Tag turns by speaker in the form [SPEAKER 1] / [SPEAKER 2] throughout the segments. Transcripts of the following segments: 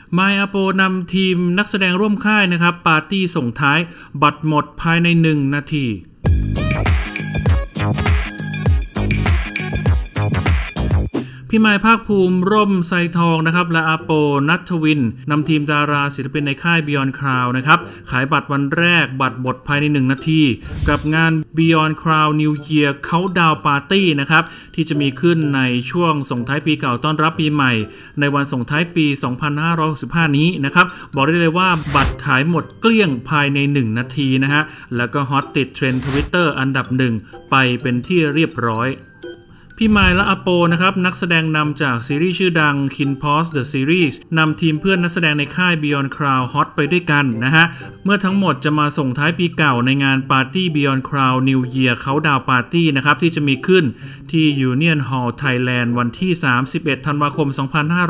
[SPEAKER 1] My Apo นำทีมนักแสดงร่วมค่ายนะครับปาร์ตี้ส่งท้ายบัตรหมดภายใน1 นาทีพี่ไมค์ภาคภูมิร่มไซทองนะครับและอาโปนัทวินนำทีมดาราศิลปินในค่าย Beyond Cloud นะครับขายบัตรวันแรกบัตรหมดภายใน1 นาทีกับงาน Beyond Cloud New Year Countdown Party นะครับที่จะมีขึ้นในช่วงส่งท้ายปีเก่าต้อนรับปีใหม่ในวันส่งท้ายปี 2565 นี้นะครับบอกได้เลยว่าบัตรขายหมดเกลี้ยงภายใน1 นาทีนะฮะแล้วก็ฮอตติดเทรนด์ Twitter อันดับ1ไปเป็นที่เรียบร้อยพี่ไมล์และอาโปนะครับนักแสดงนำจากซีรีส์ชื่อดัง KinPos The Series นำทีมเพื่อนนักแสดงในค่าย Beyond Cloud Hot ไปด้วยกันนะฮะเมื่อทั้งหมดจะมาส่งท้ายปีเก่าในงานปาร์ตี้ Beyond Cloud New Year Countdown Party นะครับที่จะมีขึ้นที่ Union Hall Thailand วันที่31 ธันวาคม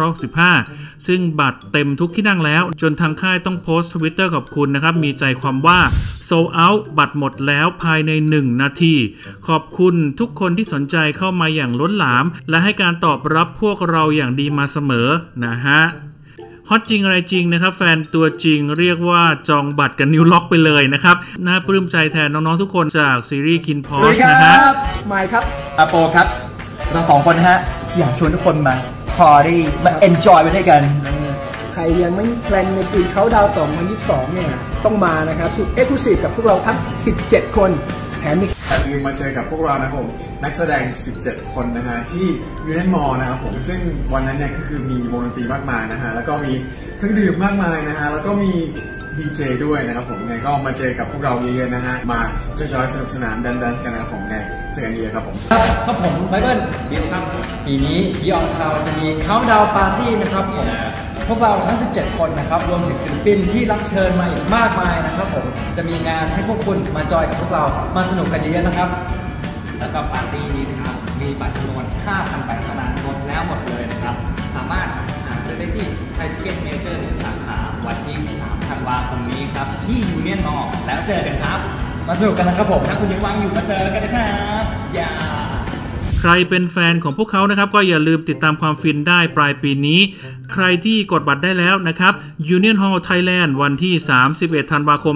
[SPEAKER 1] 2565ซึ่งบัตรเต็มทุกที่นั่งแล้วจนทางค่ายต้องโพสต์ Twitter ขอบคุณนะครับมีใจความว่า Sold Out บัตรหมดแล้วภายใน1 นาทีขอบคุณทุกคนที่สนใจเข้ามาอย่างล้นหลามและให้การตอบรับพวกเราอย่างดีมาเสมอนะฮะฮอตจริงอะไรจริงนะครับแฟนตัวจริงเรียกว่าจองบัตรกันนิ้วล็อกไปเลยนะครับน่าปลื้มใจแทนน้องๆทุกคนจากซีรีส์ KinPos นะฮะ
[SPEAKER 2] ไมค์ครับอาโปครับเรา2 คนฮะอยากชวนทุกคนมาพอได้มาเอนจอยไปด้วยกันใครยังไม่แพลนในปีเขาดาว2022เนี่ยต้องมานะครับสุดเอ็กซ์คลูซีฟกับพวกเราทั้ง17 คนแถม
[SPEAKER 3] มีมาเจอกับพวกเรานะครับผมนักแสดง17 คนนะฮะที่ยูเนนมอลนะครับผมซึ่งวันนั้นเนี่ยก็คือมีวงดนตรีมากมายนะฮะแล้วก็มีเครื่องดื่มมากมายนะฮะแล้วก็มีดีเจด้วยนะครับผมไงก็มาเจอกับพวกเราเยอะๆนะฮะมาจอยๆสนุกสนานดันกันนะครับผมไงเจอกันเยอะครับผม
[SPEAKER 4] ครับผมไบเบิลบิ๊กครับปีนี้ Beyond Cloud จะมีเขาดาวปาร์ตี้นะครับผมพวกเราทั้ง17 คนนะครับรวมถึงศิลปินที่รับเชิญมาอีกมากมายนะครับผมจะมีงานให้พวกคุณมาจอยกับพวกเรามาสนุกกันเยอะๆนะครับแล้วก็ปาร์ตี้นี้นะครับมีบัตรจำนวน 5,000 ใบเท่านั้นหมดแล้วหมดเลยนะครับสามารถหาซื้อได้ที่ไทยทิเก็ตเมเจอร์สาขาวันที่3 ธันวาคมนี้ครับที่ยูเนียนมอลล์แล้วเจอกันครับมาสนุกกันนะครับผมถ้าคุณยังว่างอยู่มาเจอกันนะครับอย่า
[SPEAKER 1] ใครเป็นแฟนของพวกเขานะครับก็อย่าลืมติดตามความฟินได้ปลายปีนี้ใครที่กดบัตรได้แล้วนะครับ Union Hall Thailand วันที่31 ธันวาคม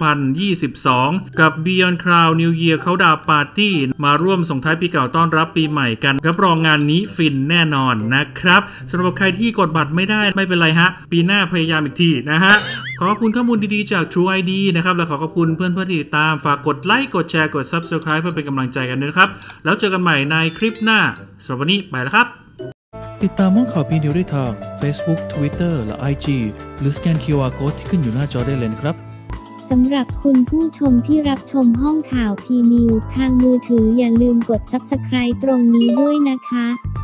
[SPEAKER 1] 2022 กับ Beyond Cloud New Year Countdown Party มาร่วมส่งท้ายปีเก่าต้อนรับปีใหม่กันรับรองงานนี้ฟินแน่นอนนะครับสำหรับใครที่กดบัตรไม่ได้ไม่เป็นไรฮะปีหน้าพยายามอีกทีนะฮะขอบคุณข้อมูลดีๆจาก True ID นะครับและขอบคุณเพื่อนๆที่ติดตามฝากกดไลค์กดแชร์กด Subscribe เพื่อเป็นกำลังใจกันด้วยนะครับแล้วเจอกันใหม่ในคลิปหน้าสำหรับวันนี้ไปแล้วครับติดตามห้องข่าวพีนิวได้ทาง Facebook Twitter และ IG หรือสแกน QR Code ที่ขึ้นอยู่หน้าจอได้เลยนะครับ
[SPEAKER 5] สำหรับคุณผู้ชมที่รับชมห้องข่าวพีนิวทางมือถืออย่าลืมกด Subscribe ตรงนี้ด้วยนะคะ